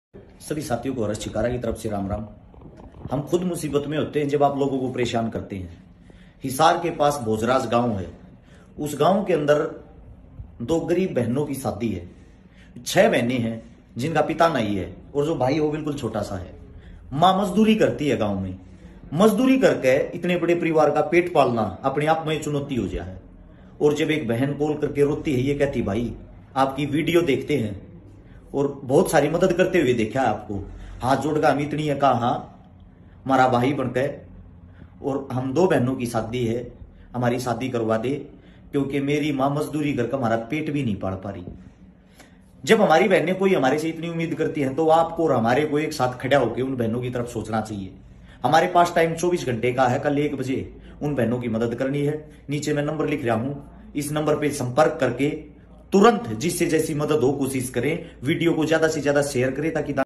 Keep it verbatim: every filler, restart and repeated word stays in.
सभी साथियों को हर्ष चिकारा की तरफ से राम राम। हम खुद मुसीबत में होते हैं जब आप लोगों को परेशान करते हैं। हिसार के पास भोजराज गांव है। उस गांव के अंदर दो गरीब बहनों की शादी है। छह बहनें हैं जिनका पिता नहीं है और जो भाई वो बिल्कुल छोटा सा है। माँ मजदूरी करती है गांव में। मजदूरी करके इतने बड़े परिवार का पेट पालना अपने आप में चुनौती हो गया है। और जब एक बहन कॉल करके रोती है, ये कहती भाई आपकी वीडियो देखते हैं और बहुत सारी मदद करते हुए देखा है आपको, हाथ जोड़कर हम इतनी है कहा हाँ हमारा भाई बन गए और हम दो बहनों की शादी है, हमारी शादी करवा दे क्योंकि मेरी माँ मजदूरी करके हमारा पेट भी नहीं पाल पा रही। जब हमारी बहनें कोई हमारे से इतनी उम्मीद करती है तो आपको और हमारे को एक साथ खड़ा होकर उन बहनों की तरफ सोचना चाहिए। हमारे पास टाइम चौबीस घंटे का है। कल एक बजे उन बहनों की मदद करनी है। नीचे मैं नंबर लिख रहा हूं, इस नंबर पे संपर्क करके तुरंत जिससे जैसी मदद हो कोशिश करें। वीडियो को ज्यादा से ज्यादा शेयर करें ताकि